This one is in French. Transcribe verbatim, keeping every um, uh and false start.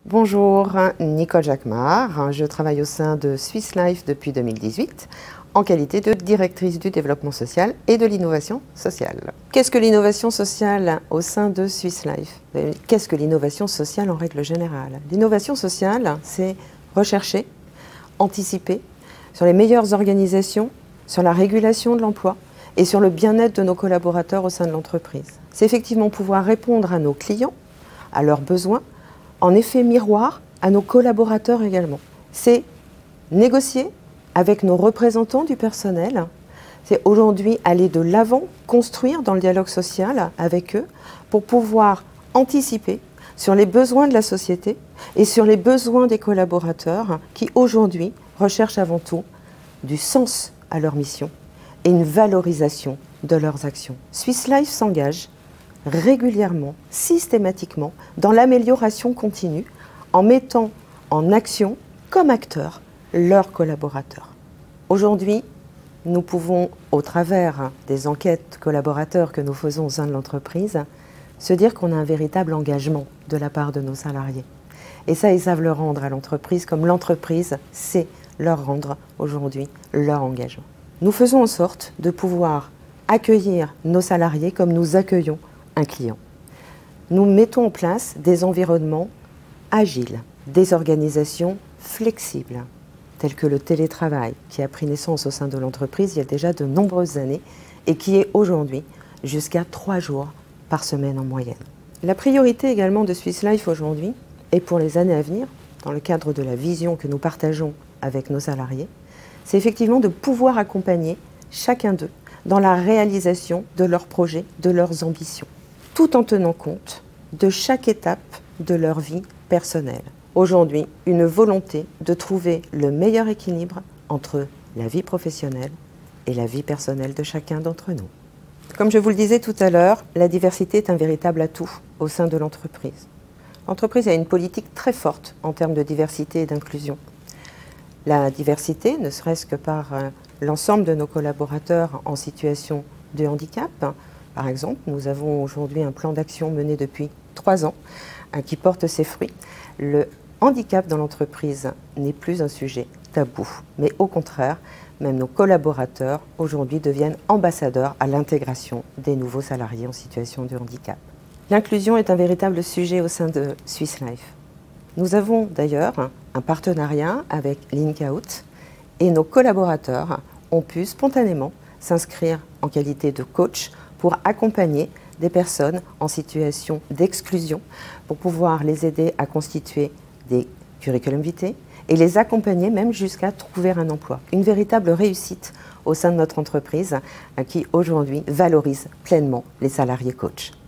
Bonjour, Nicole Jacquemart. Je travaille au sein de Swiss Life depuis deux mille dix-huit en qualité de directrice du développement social et de l'innovation sociale. Qu'est-ce que l'innovation sociale au sein de Swiss Life? Qu'est-ce que l'innovation sociale en règle générale? L'innovation sociale, c'est rechercher, anticiper sur les meilleures organisations, sur la régulation de l'emploi et sur le bien-être de nos collaborateurs au sein de l'entreprise. C'est effectivement pouvoir répondre à nos clients, à leurs besoins, en effet miroir à nos collaborateurs également. C'est négocier avec nos représentants du personnel. C'est aujourd'hui aller de l'avant, construire dans le dialogue social avec eux pour pouvoir anticiper sur les besoins de la société et sur les besoins des collaborateurs qui aujourd'hui recherchent avant tout du sens à leur mission et une valorisation de leurs actions. Swiss Life s'engage régulièrement, systématiquement, dans l'amélioration continue, en mettant en action, comme acteurs, leurs collaborateurs. Aujourd'hui, nous pouvons, au travers des enquêtes collaborateurs que nous faisons au sein de l'entreprise, se dire qu'on a un véritable engagement de la part de nos salariés. Et ça, ils savent le rendre à l'entreprise, comme l'entreprise sait leur rendre aujourd'hui leur engagement. Nous faisons en sorte de pouvoir accueillir nos salariés comme nous accueillons un client. Nous mettons en place des environnements agiles, des organisations flexibles, telles que le télétravail, qui a pris naissance au sein de l'entreprise il y a déjà de nombreuses années et qui est aujourd'hui jusqu'à trois jours par semaine en moyenne. La priorité également de Swiss Life aujourd'hui, et pour les années à venir, dans le cadre de la vision que nous partageons avec nos salariés, c'est effectivement de pouvoir accompagner chacun d'eux dans la réalisation de leurs projets, de leurs ambitions, tout en tenant compte de chaque étape de leur vie personnelle. Aujourd'hui, une volonté de trouver le meilleur équilibre entre la vie professionnelle et la vie personnelle de chacun d'entre nous. Comme je vous le disais tout à l'heure, la diversité est un véritable atout au sein de l'entreprise. L'entreprise a une politique très forte en termes de diversité et d'inclusion. La diversité, ne serait-ce que par euh, l'ensemble de nos collaborateurs en situation de handicap. Par exemple, nous avons aujourd'hui un plan d'action mené depuis trois ans hein, qui porte ses fruits. Le handicap dans l'entreprise n'est plus un sujet tabou, mais au contraire, même nos collaborateurs aujourd'hui deviennent ambassadeurs à l'intégration des nouveaux salariés en situation de handicap. L'inclusion est un véritable sujet au sein de Swiss Life. Nous avons d'ailleurs un partenariat avec Link Out et nos collaborateurs ont pu spontanément s'inscrire en qualité de coach pour accompagner des personnes en situation d'exclusion, pour pouvoir les aider à constituer des curriculum vitae et les accompagner même jusqu'à trouver un emploi. Une véritable réussite au sein de notre entreprise qui aujourd'hui valorise pleinement les salariés coachs.